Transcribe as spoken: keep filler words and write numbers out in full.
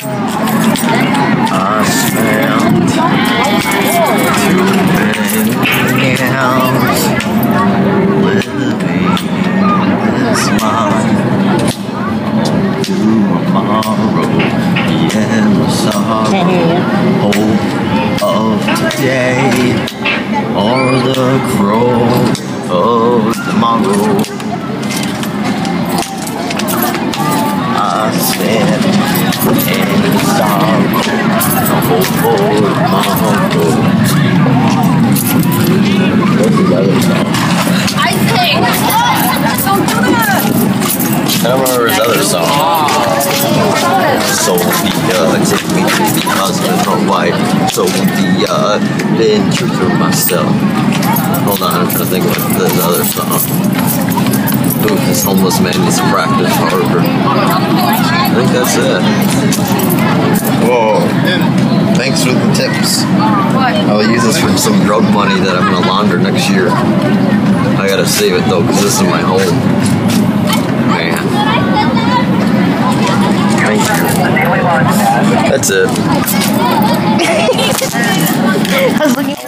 I spent too many hours living this life. Tomorrow, the end of sorrow, hope of today, or the growth of tomorrow. I stand in sorrow, hope for tomorrow. What's the other song? I think. Don't do that. I don't remember his other song. Sophia, take me to the husband or wife. Sophia, been true to myself. Hold on, I'm trying to think of this other song. Ooh, this homeless man needs to practice harder. I think that's it. Whoa. Thanks for the tips. I'll use this for some drug money that I'm gonna launder next year. I gotta save it though, because this is my home. Man. Thank you. That's it. I was looking.